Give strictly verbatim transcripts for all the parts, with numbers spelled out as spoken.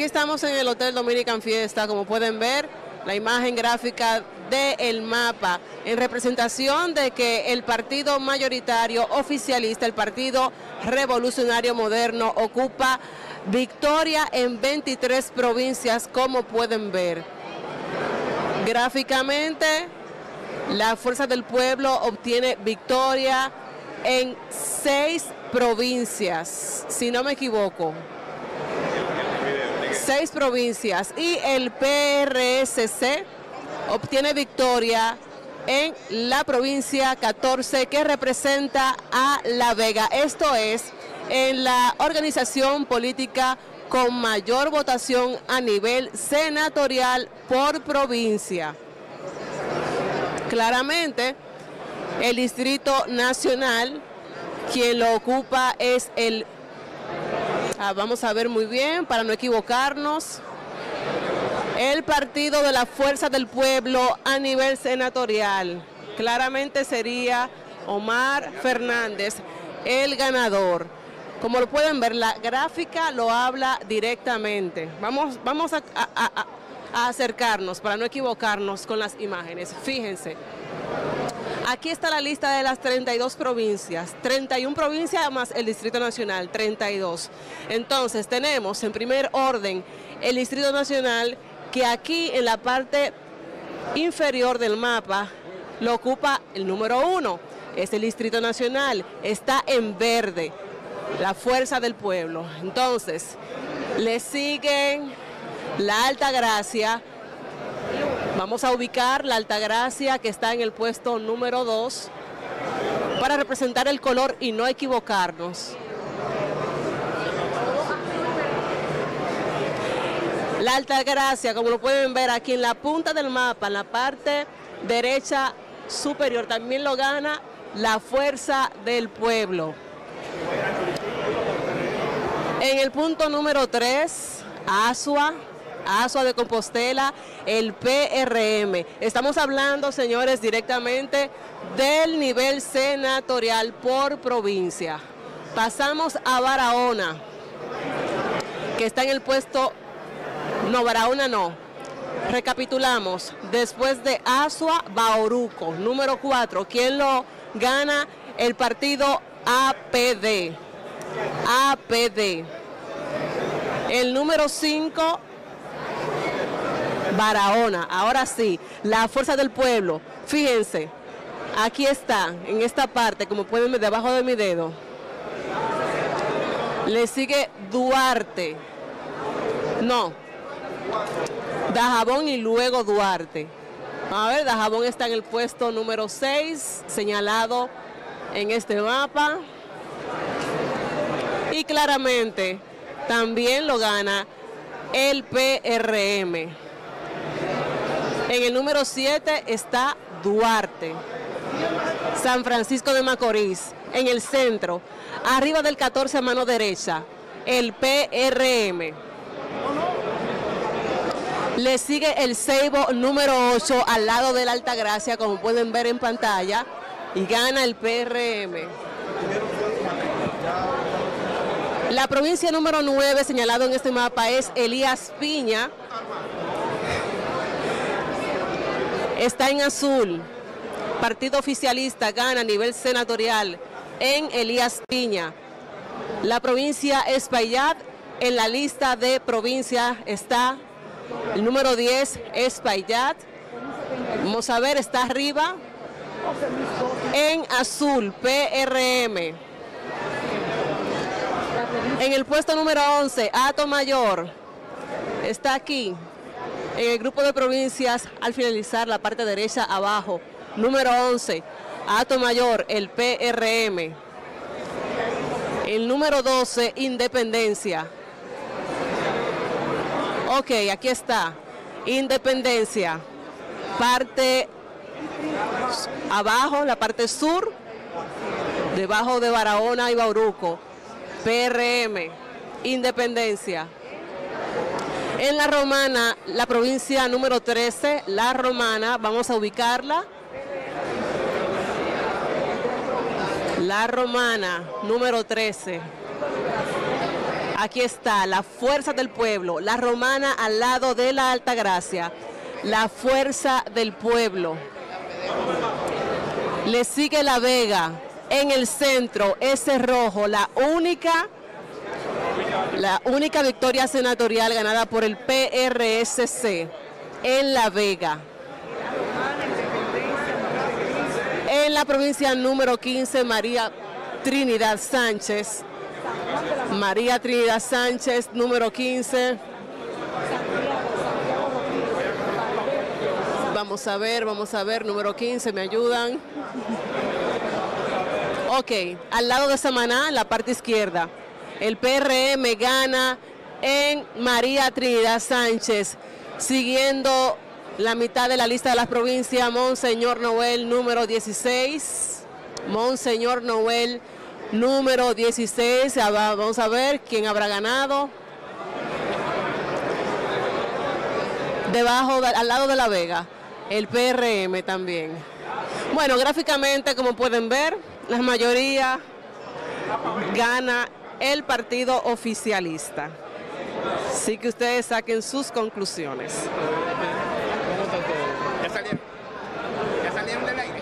estamos en el Hotel Dominican Fiesta, como pueden ver, la imagen gráfica del mapa en representación de que el partido mayoritario oficialista, el Partido Revolucionario Moderno, ocupa victoria en veintitrés provincias, como pueden ver. Gráficamente, la Fuerza del Pueblo obtiene victoria en seis provincias, si no me equivoco. Seis provincias, y el P R S C obtiene victoria en la provincia catorce, que representa a La Vega. Esto es en la organización política con mayor votación a nivel senatorial por provincia. Claramente, el Distrito Nacional, quien lo ocupa es el... Ah, vamos a ver muy bien para no equivocarnos. El Partido de la Fuerza del Pueblo a nivel senatorial. Claramente sería Omar Fernández el ganador. Como lo pueden ver, la gráfica lo habla directamente. Vamos, vamos a, a, a, a acercarnos para no equivocarnos con las imágenes. Fíjense. Aquí está la lista de las treinta y dos provincias, treinta y una provincias más el Distrito Nacional, treinta y dos. Entonces tenemos en primer orden el Distrito Nacional, que aquí en la parte inferior del mapa lo ocupa el número uno, es el Distrito Nacional, está en verde, la Fuerza del Pueblo. Entonces le siguen la Altagracia. Vamos a ubicar la Altagracia, que está en el puesto número dos, para representar el color y no equivocarnos. La Altagracia, como lo pueden ver aquí en la punta del mapa, en la parte derecha superior, también lo gana la Fuerza del Pueblo. En el punto número tres, Azua. Azua de Compostela, el P R M. Estamos hablando, señores, directamente del nivel senatorial por provincia. Pasamos a Barahona, que está en el puesto... No, Barahona no. Recapitulamos. Después de Azua, Bauruco, número cuatro. ¿Quién lo gana? El partido A P D. A P D. El número cinco... Barahona. Ahora sí, la Fuerza del Pueblo. Fíjense, aquí está, en esta parte, como pueden ver debajo de mi dedo. Le sigue Duarte. No. Dajabón y luego Duarte. A ver, Dajabón está en el puesto número seis, señalado en este mapa. Y claramente también lo gana el P R M. En el número siete está Duarte. San Francisco de Macorís, en el centro, arriba del catorce a mano derecha, el P R M. Le sigue el Ceibo número ocho al lado de la Altagracia, como pueden ver en pantalla, y gana el P R M. La provincia número nueve, señalado en este mapa, es Elías Piña. Está en azul. Partido oficialista gana a nivel senatorial en Elías Piña. La provincia Espaillat, en la lista de provincias está el número diez, Espaillat. Vamos a ver, está arriba en azul, P R M. En el puesto número once, Atomayor, está aquí. En el grupo de provincias, al finalizar la parte derecha abajo, número once, Atomayor, el P R M. El número doce, Independencia. Ok, aquí está, Independencia. Parte abajo, la parte sur, debajo de Barahona y Bauruco, P R M, Independencia. En La Romana, la provincia número trece, La Romana, vamos a ubicarla. La Romana, número trece. Aquí está la Fuerza del Pueblo, la Romana al lado de la Altagracia. La Fuerza del Pueblo. Le sigue La Vega. En el centro, ese rojo, la única, la única victoria senatorial ganada por el P R S C en La Vega. En la provincia número quince, María Trinidad Sánchez. María Trinidad Sánchez, número quince. Vamos a ver, vamos a ver, número quince, ¿me ayudan? Ok, al lado de Samaná, en la parte izquierda, el P R M gana en María Trinidad Sánchez, siguiendo la mitad de la lista de las provincias, Monseñor Noel, número dieciséis. Monseñor Noel, número dieciséis. Vamos a ver quién habrá ganado. Debajo, al lado de La Vega, el P R M también. Bueno, gráficamente, como pueden ver, la mayoría gana el partido oficialista. Así que ustedes saquen sus conclusiones. ¿Ya salieron? ¿Ya salieron del aire?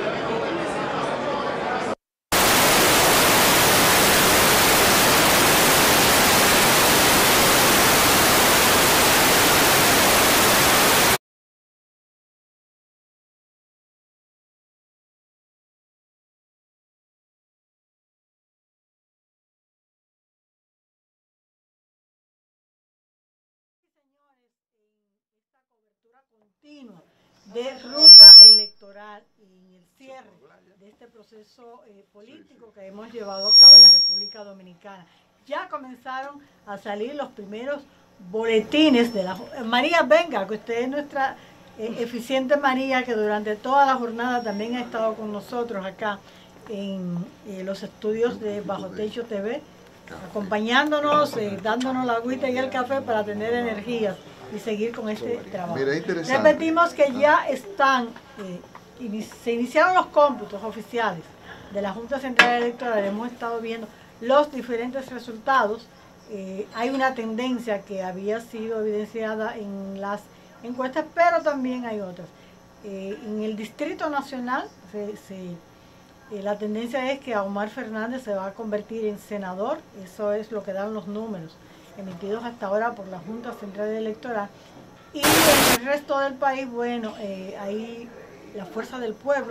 Continua de ruta electoral y el cierre de este proceso eh, político que hemos llevado a cabo en la República Dominicana. Ya comenzaron a salir los primeros boletines de la... María, venga, que usted es nuestra eh, eficiente María, que durante toda la jornada también ha estado con nosotros acá en eh, los estudios de Bajo Techo T V, acompañándonos, eh, dándonos la agüita y el café para tener energías y seguir con este trabajo. Mira, interesante. Repetimos que ya están, eh, in, se iniciaron los cómputos oficiales de la Junta Central Electoral, hemos estado viendo los diferentes resultados. Eh, hay una tendencia que había sido evidenciada en las encuestas, pero también hay otras. Eh, en el Distrito Nacional, se, se, eh, la tendencia es que Omar Fernández se va a convertir en senador, eso es lo que dan los números emitidos hasta ahora por la Junta Central Electoral. Y en el resto del país, bueno, eh, ahí la Fuerza del Pueblo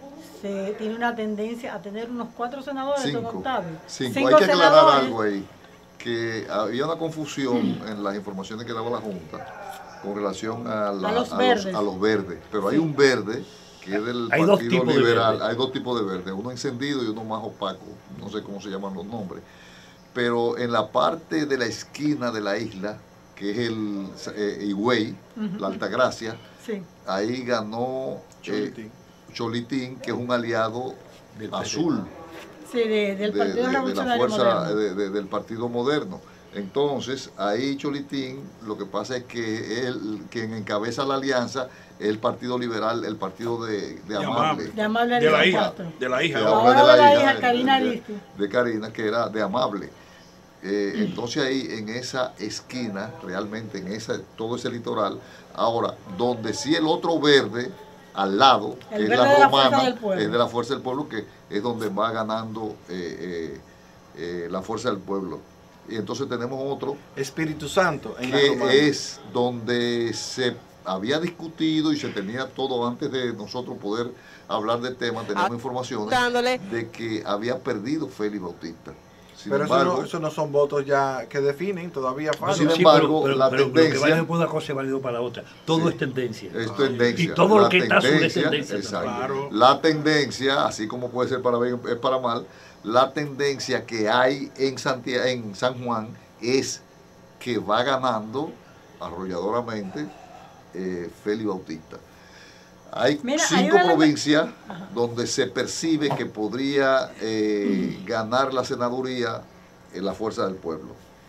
se tiene una tendencia a tener unos cuatro senadores, Cinco. don Octavio. Cinco. Cinco Hay que aclarar senadores. algo ahí, que había una confusión en las informaciones que daba la Junta con relación a, la, A los a, verdes. los, a los verdes. Pero Sí. hay un verde que es del Hay dos Partido tipos de Liberal. verde. Hay dos tipos de verde, uno encendido y uno más opaco. No sé cómo se llaman los nombres. Pero en la parte de la esquina de la isla, que es el eh, Higüey, Ujú. la Altagracia, Sí. ahí ganó Cholitín. eh, Cholitín, que es un aliado Del azul Sí, de- del de, Partido de- de la Revolucionario fuerza Moderno. de- de- del Partido Moderno. Entonces, ahí Cholitín, lo que pasa es que él, quien encabeza la alianza es el Partido Liberal, el partido de, de Amable. De Amable De la Ariel hija, Castro. de la hija. de Ahora Amable de la hija, de- Karina de- Aristi. de Karina, que era de Amable. Eh, entonces ahí en esa esquina, realmente en esa, todo ese litoral, ahora, donde sí el otro verde, al lado, El que es verde la de la Fuerza romana, del Pueblo. es de la Fuerza del Pueblo, que es donde va ganando eh, eh, eh, la Fuerza del Pueblo. Y entonces tenemos otro Espíritu Santo en la que romana. es donde se había discutido y se tenía todo antes de nosotros poder hablar del tema, teníamos Ah, informaciones dándole. de que había perdido Félix Bautista. Sin Pero eso embargo, no, eso no son votos ya que definen, todavía falta. Sin Sí, embargo, pero, pero- la pero lo que tendencia- vale por una cosa es válido para la otra. Todo Sí. es tendencia. es tendencia. Y todo lo La que está sobre tendencia, tendencia. exacto. Claro. La tendencia, así como puede ser para bien, es para mal, la tendencia que hay en Santiago, en San Juan, es que va ganando arrolladoramente eh, Félix Bautista. Hay Mira, hay cinco una- provincias Ajá. donde se percibe que podría eh, ganar la senaduría en la Fuerza del Pueblo.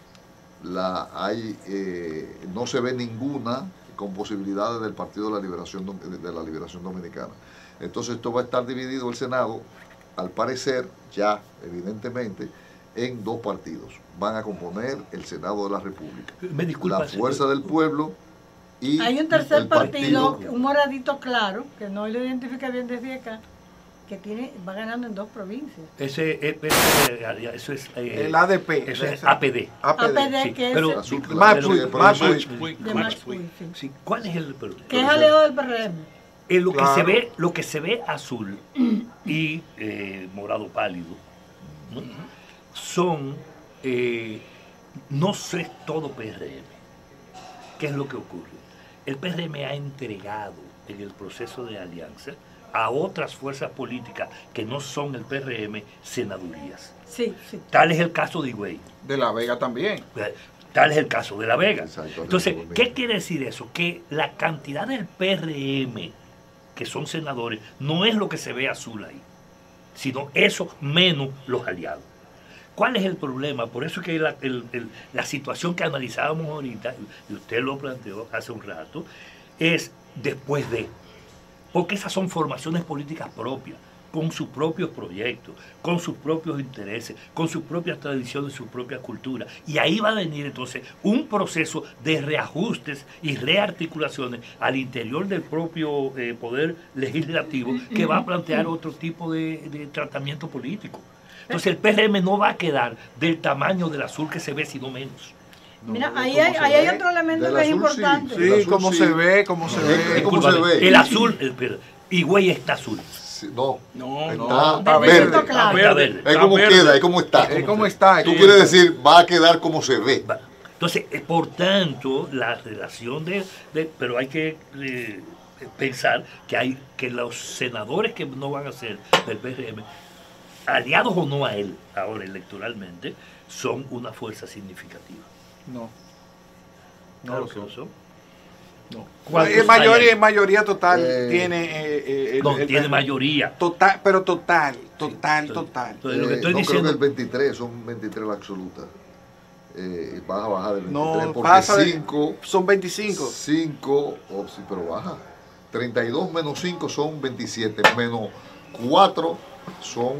La, hay, eh, no se ve ninguna con posibilidades del Partido de la Liberación Dom- de la Liberación Dominicana. Entonces esto va a estar dividido el Senado, al parecer, ya evidentemente, en dos partidos. Van a componer el Senado de la República. Me disculpa, la Fuerza del Pueblo y hay un tercer el partido, partido, un moradito claro, que no lo identifica bien desde acá, que tiene va ganando en dos provincias. Ese, eh, eh, eso es eh, El A D P. eso es A P D. A P D. A P D, Sí, que es pero- Azul pero- Claro. Max Sweet, pero- Max pero- Sweet. de Max Sweet, sí. Sí, ¿cuál es el pero- Que es aliado del P R M. Eh, lo Claro. que se ve, lo que se ve azul y eh, morado pálido, ¿no? son eh, no es todo P R M. ¿Qué es lo que ocurre? El P R M ha entregado en el proceso de alianza a otras fuerzas políticas que no son el P R M senadurías. Sí, sí. Tal es el caso de Higüey. De La Vega también. Tal es el caso de La Vega. Exacto, Entonces, Domingo. ¿qué quiere decir eso? Que la cantidad del P R M que son senadores no es lo que se ve azul ahí, sino eso menos los aliados. ¿Cuál es el problema? Por eso es que la, el- el- la situación que analizábamos ahorita, y usted lo planteó hace un rato, es después de. Porque esas son formaciones políticas propias, con sus propios proyectos, con sus propios intereses, con sus propias tradiciones, su propia cultura. Y ahí va a venir entonces un proceso de reajustes y rearticulaciones al interior del propio eh, poder legislativo que va a plantear otro tipo de, de tratamiento político. Entonces el P R M no va a quedar del tamaño del azul que se ve, sino menos. Mira, No, ahí ¿cómo hay, se ahí hay ve? otro elemento Del que es azul, sí. importante. El Sí, azul cómo sí. se ve, cómo se Es- ve. es como se Discúlpame, ve. El azul, el, pero, Higüey está azul. Sí, no, No, está no, está verde. verde, claro. Está verde. Es como verde. queda, es como está. Es como está. Tú es quieres como- decir, va a quedar como se ve. Va. Entonces, eh, por tanto, la relación de, de- pero hay que eh, pensar que hay que los senadores que no van a ser del P R M, aliados o no a él, ahora electoralmente, son una fuerza significativa. No. No Claro lo que son. lo son. No. ¿Cuántos Es mayoría, hay ahí? mayoría total. Eh, tiene. eh, eh, el- No, el- tiene mayoría. Total, pero total. Total, Sí. total. Entonces, lo que Eh, estoy no diciendo, creo que el veintitrés, son veintitrés la absoluta. Eh, vas a bajar del veintitrés No, porque pasa de- cinco, Son veinticinco. cinco, oh, sí, pero baja. treinta y dos menos cinco son veintisiete, menos cuatro son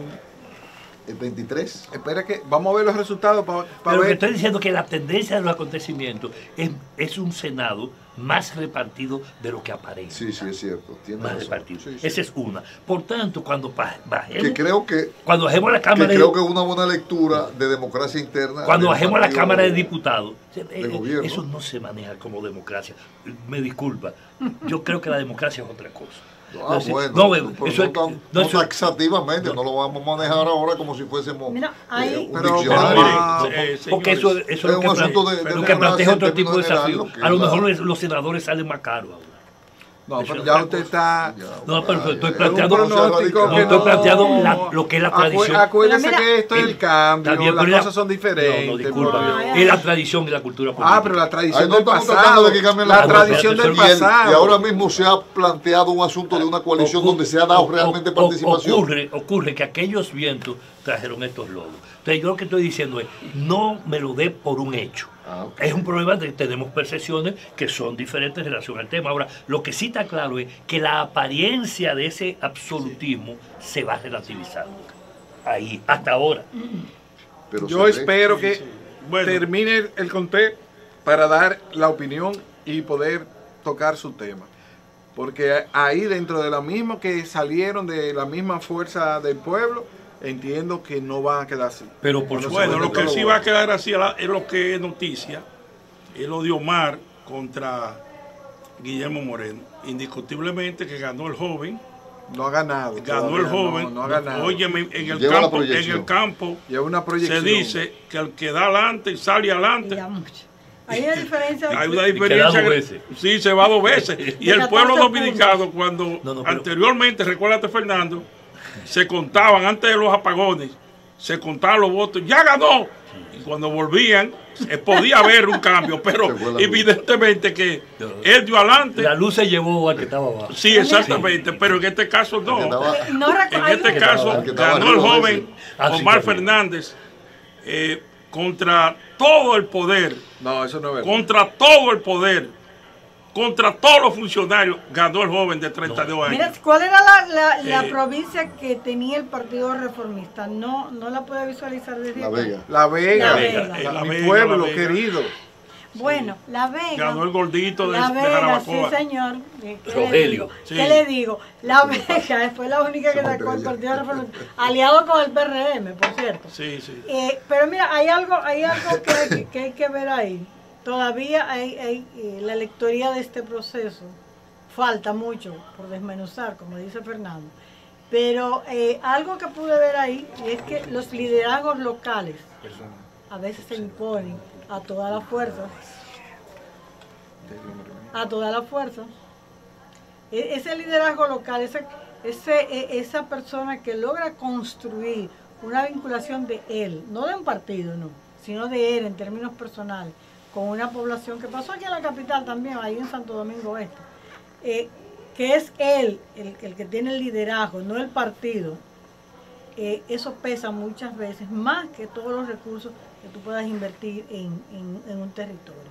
eh, veintitrés. Espera que vamos a ver los resultados para pero lo que ver. estoy diciendo es que la tendencia de los acontecimientos es, es un Senado más repartido de lo que aparece. Sí, sí, es cierto. Tiene Más razón. repartido. Sí, sí. Esa es una. Por tanto, cuando pa- bajemos, Que creo que, cuando bajemos a la que Cámara de creo que es una buena lectura de democracia interna. Cuando del bajemos a la partido Cámara de Diputados, eh, de eh, gobierno. eso no se maneja como democracia. Me disculpa. Yo creo que la democracia es otra cosa. Ah, Entonces, bueno, no, pero eso no, es- tan- no, no eso- taxativamente, no, lo vamos a manejar ahora como si fuésemos Mira, ahí- eh, un Pero- diccionario. Ah, eh, porque señores, eso, eso es es lo un que, asunto plante- de- de lo que plantea democracia otro en tipo de términos desafío. generales, lo que A lo es la- mejor los, los senadores salen más caros ahora. No, Eso pero es ya otra usted cosa. está. Ya, No, pero ya, estoy ya, planteando- es un pronóstico no, que estoy planteando la- lo que es la Acu- tradición. Acuérdese Pero mira, que esto es el cambio, También, las pero la- cosas son diferentes. No, no, por disculpa. Dios. Ay, ay. Es la tradición y la cultura política. Ah, pero la tradición Ay, no del estamos pasado. tratando de que cambien La las cosas. tradición del Y Y, el- pasado. y ahora mismo se ha planteado un asunto de una coalición Ocurre- donde se ha dado o- realmente o- participación. Ocurre, ocurre que aquellos vientos trajeron estos lodos. Entonces yo lo que estoy diciendo es, no me lo dé por un hecho. Ah, ok. Es un problema de que tenemos percepciones que son diferentes en relación al tema. Ahora, lo que sí está claro es que la apariencia de ese absolutismo se va relativizando. Ahí, hasta ahora. Pero Yo se ve- espero que Bueno. termine el conteo para dar la opinión y poder tocar su tema. Porque ahí dentro de lo mismo que salieron de la misma fuerza del pueblo, entiendo que no van a quedar así. Pero por Bueno, Bueno, lo que lo sí voy. va a quedar así es lo que es noticia, es lo de Omar contra Guillermo Moreno. Indiscutiblemente que ganó el joven, No ha ganado. ganó todavía, el joven. No, no ha ganado. Óyeme, en el Lleva la campo, en proyección. el campo Lleva una se proyección. dice que el que da adelante y sale adelante. Ya mucho. Hay una diferencia. Hay una que da diferencia. dos veces. Sí, se va dos veces. Y el pueblo catorce dominicano, cuando No, no, pero- anteriormente, recuérdate, Fernando, se contaban antes de los apagones, se contaban los votos, ya ganó. Y cuando volvían, eh, podía haber un cambio, pero Se fue la luz. evidentemente que él dio adelante. la luz se llevó al que estaba abajo. Sí, exactamente, pero en este caso no. Que estaba- Eh, no recu- En hay este una- caso el que estaba ganó el arriba, joven Ah, sí, Omar también. Fernández eh, contra todo el poder, No, eso no es verdad. contra todo el poder contra todos los funcionarios, ganó el joven de treinta y dos años. Mira, ¿cuál era la, la, la Eh, provincia que tenía el Partido Reformista? No, no la puede visualizar desde La acá. Vega. La Vega, La Vega, la- la mi Vega, pueblo la Vega. querido. Bueno, La Vega. Ganó el gordito de, La de Vega, Jarabacoa. sí, señor. ¿Qué le Rogelio. digo? Sí. ¿Qué le digo? La Vega fue la única que Se sacó el ella. Partido Reformista, aliado con el P R M, por cierto. Sí, sí. Eh, pero mira, hay algo, hay algo que, hay, que- que hay que ver ahí. Todavía hay, hay eh, la lectoría de este proceso. Falta mucho por desmenuzar, como dice Fernando. Pero eh, algo que pude ver ahí es que los liderazgos locales a veces se imponen a toda la fuerza. A toda la fuerza. E- ese liderazgo local, ese, ese, e- esa persona que logra construir una vinculación de él, no de un partido, no, sino de él en términos personales, con una población que pasó aquí en la capital también, ahí en Santo Domingo Este, eh, que es él el, el que tiene el liderazgo, no el partido. Eh, eso pesa muchas veces más que todos los recursos que tú puedas invertir en, en, en un territorio.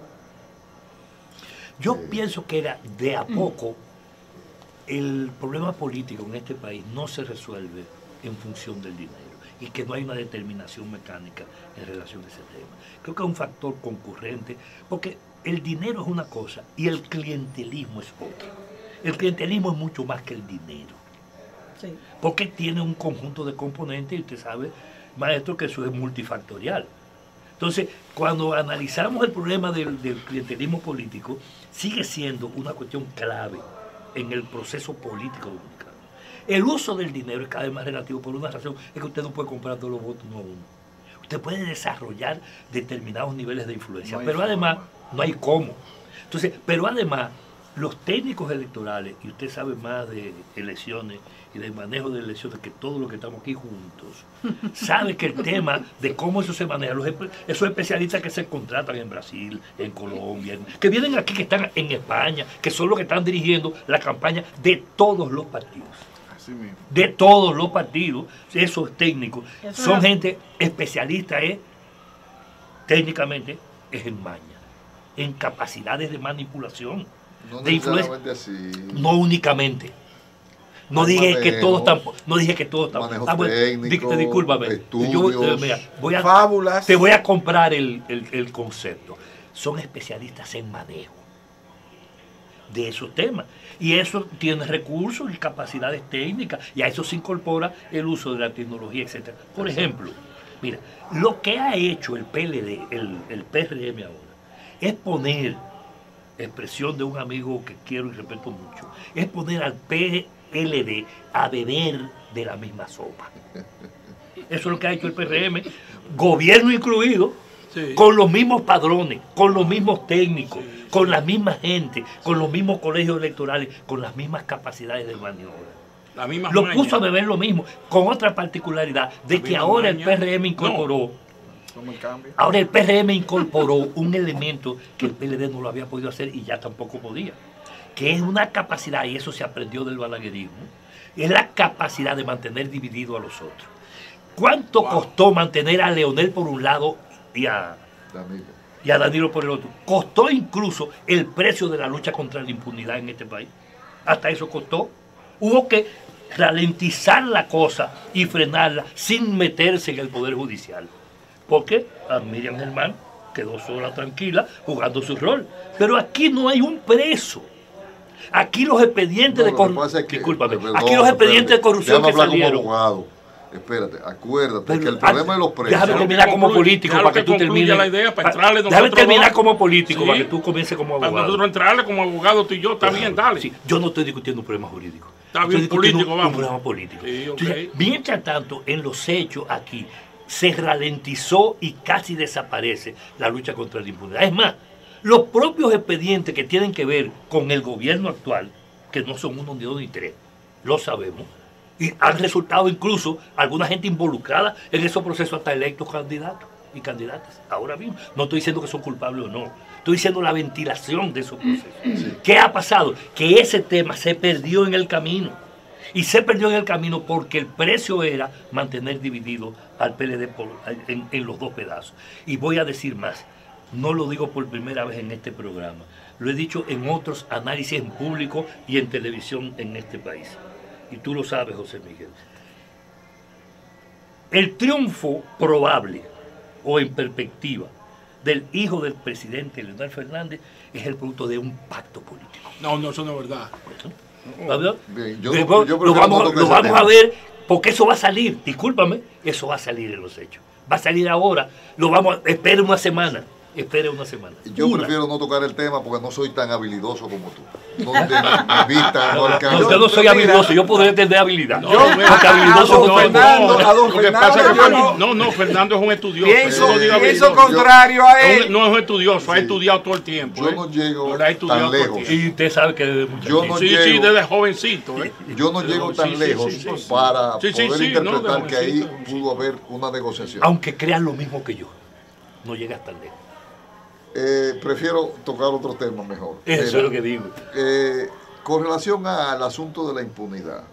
Yo pienso que era de a poco el problema político en este país no se resuelve en función del dinero y que no hay una determinación mecánica en relación a ese tema. Creo que es un factor concurrente porque el dinero es una cosa y el clientelismo es otra. El clientelismo es mucho más que el dinero. Sí. Porque tiene un conjunto de componentes y usted sabe, maestro, que eso es multifactorial. Entonces, cuando analizamos el problema del, del clientelismo político, sigue siendo una cuestión clave en el proceso político dominicano. El uso del dinero es cada vez más relativo por una razón, es que usted no puede comprar todos los votos uno a uno. Usted puede desarrollar determinados niveles de influencia, No hay pero forma. además no hay cómo. Entonces, pero además, los técnicos electorales, y usted sabe más de elecciones y del manejo de elecciones que todos los que estamos aquí juntos, sabe que el tema de cómo eso se maneja, los, espe- esos especialistas que se contratan en Brasil, en Colombia, en- que vienen aquí, que están en España, que son los que están dirigiendo la campaña de todos los partidos. Así mismo. De todos los partidos, esos técnicos, Eso son es- gente especialista en, técnicamente, es en maña, en capacidades de manipulación, No de influencia. necesariamente así. No únicamente. No Hay dije que manejos, todos tampoco. No dije que todos tampoco. manejos técnicos, discúlpame. Yo, estudios, eh, mira, voy a, Fábulas. te voy a comprar el, el- el concepto. Son especialistas en manejo de esos temas. Y eso tiene recursos y capacidades técnicas. Y a eso se incorpora el uso de la tecnología, etcétera. Por ejemplo, mira, lo que ha hecho el P L D, el, el P R M ahora, es poner, expresión de un amigo que quiero y respeto mucho, es poner al P L D a beber de la misma sopa. Eso es lo que ha hecho el P R M, gobierno incluido, Sí. con los mismos padrones, con los mismos técnicos, con la misma gente, con los mismos colegios electorales, con las mismas capacidades de maniobra. La misma Lo maña. puso a beber lo mismo, con otra particularidad, de La que misma ahora el maña. P R M incorporó, Como el cambio. ahora el P R M incorporó un elemento que el P L D no lo había podido hacer y ya tampoco podía, que es una capacidad, y eso se aprendió del balaguerismo, es la capacidad de mantener dividido a los otros. ¿Cuánto Wow. costó mantener a Leonel por un lado y a, Danilo. y a Danilo por el otro? Costó incluso el precio de la lucha contra la impunidad en este país. Hasta eso costó. Hubo que ralentizar la cosa y frenarla sin meterse en el Poder Judicial. Porque a Miriam Germán quedó sola, tranquila, jugando su rol. Pero aquí no hay un preso. Aquí los expedientes No, de lo que corrupción. pasa es que- Discúlpame. perdón, Aquí los expedientes de espérate, corrupción déjame que hablar como salieron. abogado. Espérate, acuérdate Pero, que el ah, problema de los presos. Déjame Déjalo terminar que como concluya, político déjalo para que que tú concluya termines. la idea, para Ah, entrarle Déjame nosotros terminar dos. como político Sí. para que tú comiences como Para abogado. nosotros entrarle como abogado, tú y yo, está bien, dale. Sí, yo no estoy discutiendo un problema jurídico. Está Estoy bien discutiendo político, un, vamos. un problema político. Sí, ok. Entonces, mientras tanto, en los hechos aquí se ralentizó y casi desaparece la lucha contra la impunidad. Es más, los propios expedientes que tienen que ver con el gobierno actual, que no son uno ni dos ni tres, lo sabemos, y han resultado incluso alguna gente involucrada en esos procesos hasta electos candidatos y candidatas. Ahora mismo, no estoy diciendo que son culpables o no, estoy diciendo la ventilación de esos procesos. ¿Qué ha pasado? Que ese tema se perdió en el camino. Y se perdió en el camino porque el precio era mantener dividido al P L D por- en, en los dos pedazos. Y voy a decir más, no lo digo por primera vez en este programa, Lo he dicho en otros análisis en público y en televisión en este país. Y tú lo sabes, José Miguel. El triunfo probable o en perspectiva del hijo del presidente Leonel Fernández es el producto de un pacto político. No, no, eso no es verdad. ¿Verdad? Bien, yo- Después yo lo prefiero vamos, no tocar lo ese vamos tema. a ver, porque eso va a salir, discúlpame, eso va a salir en los hechos. Va a salir ahora, lo vamos a, espere una semana, espere una semana. Yo Una. prefiero no tocar el tema porque no soy tan habilidoso como tú. No, de, mi vista no No, alcanza. yo no soy Mira, habilidoso, yo podré tener habilidad. No, porque mira, habilidoso a don no soy. Fernando, a don Lo que pasa Fernando, es que yo Fernando- no- no, no, Fernando es un estudioso. Pienso, Eso no diga pienso habilidoso. contrario a Es él. un- No es un estudioso, ha Sí. estudiado todo el tiempo. Yo ¿eh? no llego Pero ha estudiado tan todo el lejos. tiempo. Y usted sabe que desde Yo no Sí, sí, llego- desde jovencito. ¿eh? Yo no Pero llego sí, tan sí, lejos sí, sí, sí. para Sí, sí, poder sí, no, interpretar de que ahí jovencito, pudo haber una negociación. Aunque crean lo mismo que yo, no llegas tan lejos. Eh, prefiero tocar otro tema mejor. Eso Mira, es lo que digo. eh, con relación al asunto de la impunidad,